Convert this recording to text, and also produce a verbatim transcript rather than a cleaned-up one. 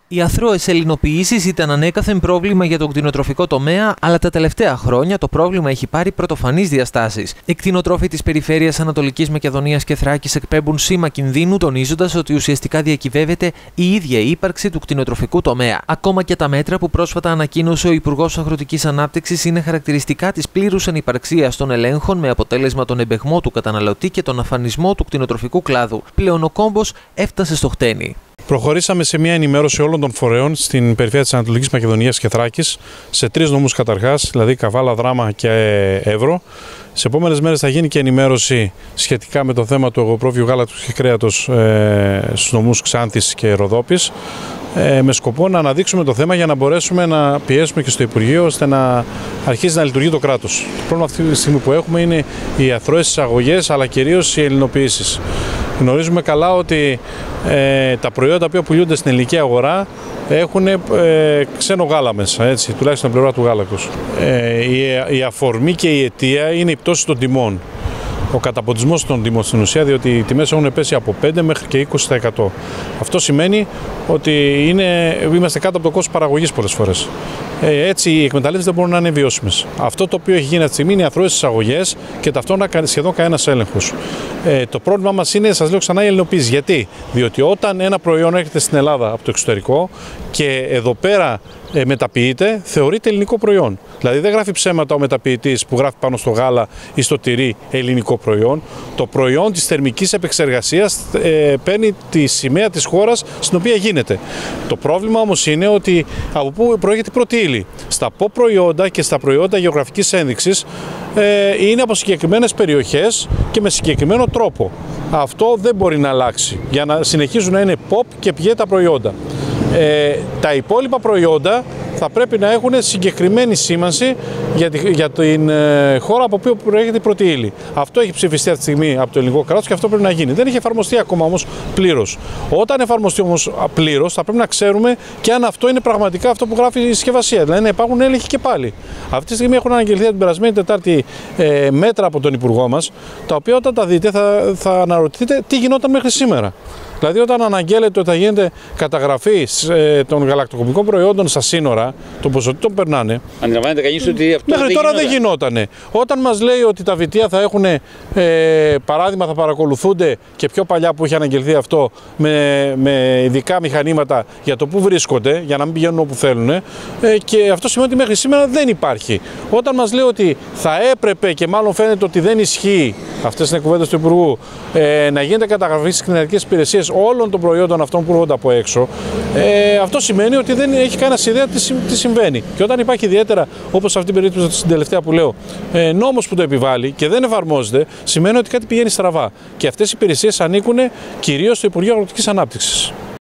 Οι αθρώες ελληνοποιήσεις ήταν ανέκαθεν πρόβλημα για τον κτηνοτροφικό τομέα, αλλά τα τελευταία χρόνια το πρόβλημα έχει πάρει πρωτοφανείς διαστάσεις. Οι κτηνοτρόφοι της περιφέρειας Ανατολικής Μακεδονίας και Θράκης εκπέμπουν σήμα κινδύνου, τονίζοντας ότι ουσιαστικά διακυβεύεται η ίδια η ύπαρξη του κτηνοτροφικού τομέα. Ακόμα και τα μέτρα που πρόσφατα ανακοίνωσε ο Υπουργός Αγροτικής Ανάπτυξης είναι χαρακτηριστικά της πλήρους ανυπαρξίας των ελέγχων, με αποτέλεσμα τον εμπεγμό του καταναλωτή και τον αφανισμό του κτηνοτροφικού κλάδου. Πλέον ο κόμπος έφτασε στο χτένι. Προχωρήσαμε σε μια ενημέρωση όλων των φορέων στην περιφέρεια της Ανατολικής Μακεδονίας και Θράκης, σε τρεις νομούς καταρχάς, δηλαδή Καβάλα, Δράμα και Εύρο. Σε επόμενες μέρες θα γίνει και ενημέρωση σχετικά με το θέμα του εγωπρόβιου γάλακτος και κρέατος ε, στους νομούς Ξάνθης και Ροδόπης, ε, με σκοπό να αναδείξουμε το θέμα για να μπορέσουμε να πιέσουμε και στο Υπουργείο ώστε να αρχίσει να λειτουργεί το κράτος. Το πρόβλημα αυτή τη στιγμή που έχουμε είναι οι αθρώες εισαγωγές, αλλά κυρίως οι ελληνοποιήσεις. Γνωρίζουμε καλά ότι ε, τα προϊόντα που πουλούνται στην ελληνική αγορά έχουν ε, ξένο γάλα μέσα, έτσι, τουλάχιστον την πλευρά του γάλακτος. Ε, η, η αφορμή και η αιτία είναι η πτώση των τιμών. Ο καταποντισμός των τιμών στην ουσία, διότι οι τιμές έχουν πέσει από πέντε μέχρι και είκοσι τοις εκατό. Αυτό σημαίνει ότι είναι, είμαστε κάτω από το κόστος παραγωγής πολλές φορές. Ε, έτσι οι εκμεταλλεύσεις δεν μπορούν να είναι βιώσιμες. Αυτό το οποίο έχει γίνει αυτή τη στιγμή είναι οι αθρώες εισαγωγές και ταυτόχρονα σχεδόν κανένας έλεγχος. Ε, το πρόβλημά μας είναι, σας λέω ξανά, η ελληνοποίηση. Γιατί? Διότι όταν ένα προϊόν έρχεται στην Ελλάδα από το εξωτερικό και εδώ πέρα ε, μεταποιείται, θεωρείται ελληνικό προϊόν. Δηλαδή δεν γράφει ψέματα ο μεταποιητής που γράφει πάνω στο γάλα ή στο τυρί ελληνικό προϊόν. Το προϊόν της θερμικής επεξεργασίας ε, παίρνει τη σημαία της χώρας στην οποία γίνεται. Το πρόβλημα όμως είναι ότι από πού προέρχεται η πρώτη ύλη. Στα πο προϊόντα και στα προϊόντα γεωγραφικής ένδειξης ε, είναι από συγκεκριμένες περιοχές και με συγκεκριμένο τρόπο. Αυτό δεν μπορεί να αλλάξει για να συνεχίζουν να είναι ποπ και πιέ τα προϊόντα. Ε, τα υπόλοιπα προϊόντα θα πρέπει να έχουν συγκεκριμένη σήμανση για, τη, για την ε, χώρα από οποία προέρχεται η πρώτη ύλη. Αυτό έχει ψηφιστεί αυτή τη στιγμή από το ελληνικό κράτος και αυτό πρέπει να γίνει. Δεν έχει εφαρμοστεί ακόμα όμως πλήρως. Όταν εφαρμοστεί όμως πλήρως, θα πρέπει να ξέρουμε και αν αυτό είναι πραγματικά αυτό που γράφει η συσκευασία. Δηλαδή να υπάρχουν έλεγχοι και πάλι. Αυτή τη στιγμή έχουν αναγγελθεί την περασμένη Τετάρτη ε, μέτρα από τον Υπουργό μας, τα οποία όταν τα δείτε θα, θα αναρωτηθείτε τι γινόταν μέχρι σήμερα. Δηλαδή, όταν αναγγέλλεται ότι θα γίνεται καταγραφή ε, των γαλακτοκομικών προϊόντων στα σύνορα, των ποσοτήτων περνάνε. Αντιλαμβάνεται κανείς ότι αυτό μέχρι δεν τώρα γινόταν. δεν γινότανε. Όταν μας λέει ότι τα βιτία θα έχουν, ε, παράδειγμα, θα παρακολουθούνται και πιο παλιά που είχε αναγγελθεί αυτό με, με ειδικά μηχανήματα για το που βρίσκονται, για να μην πηγαίνουν όπου θέλουν. Ε, και αυτό σημαίνει ότι μέχρι σήμερα δεν υπάρχει. Όταν μας λέει ότι θα έπρεπε και μάλλον φαίνεται ότι δεν ισχύει, αυτές είναι κουβέντες του Υπουργού, ε, να γίνεται καταγραφή στις κτηνιατρικές υπηρεσίες όλων των προϊόντων αυτών που έρχονται από έξω, ε, αυτό σημαίνει ότι δεν έχει κανένα ιδέα τι, τι συμβαίνει. Και όταν υπάρχει ιδιαίτερα, όπως αυτή την περίπτωση στην τελευταία που λέω, ε, νόμος που το επιβάλλει και δεν εφαρμόζεται, σημαίνει ότι κάτι πηγαίνει στραβά. Και αυτές οι υπηρεσίες ανήκουν κυρίως στο Υπουργείο Αγροτικής Ανάπτυξης.